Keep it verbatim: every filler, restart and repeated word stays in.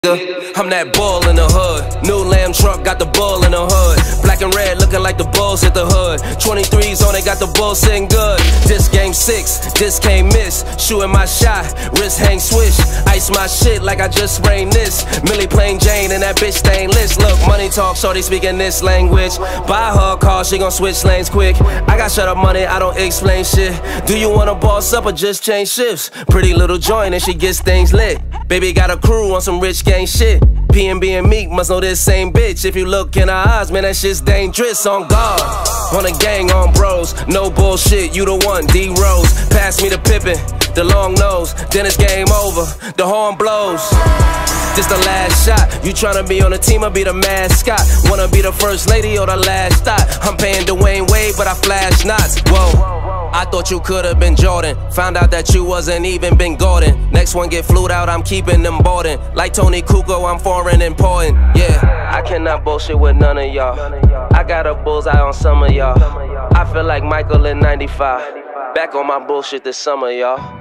I'm that bull in the hood. New lamb truck, got the bull in the hood. Black and red, looking like the bulls hit the hood. twenty-threes on it, got the bull sitting good. This game six, this can't miss. Shooting my shot, wrist hang swish. Ice my shit like I just sprained this. Millie plain Jane and that bitch stainless. Look, money talk, shorty speaking this language. Buy her a car, she gon' switch lanes quick. I got shut up money, I don't explain shit. Do you wanna boss up or just change shifts? Pretty little joint and she gets things lit. Baby got a crew on some rich gang shit. P and B and Meek must know this same bitch. If you look in her eyes, man, that shit's dangerous. On guard, on a gang, on bros. No bullshit, you the one, D Rose. Pass me the Pippin, the long nose. Then it's game over, the horn blows. This the last shot. You tryna be on the team or be the mascot? Wanna be the first lady or the last thought? I'm paying Dwayne Wade, but I flash knots. Whoa. I thought you could've been Jordan. Found out that you wasn't even Ben Gordon. Next one get flued out, I'm keeping them boarding. Like Tony Kukoc, I'm foreign important. Yeah, I cannot bullshit with none of y'all. I got a bullseye on some of y'all. I feel like Michael in ninety-five. Back on my bullshit this summer, y'all.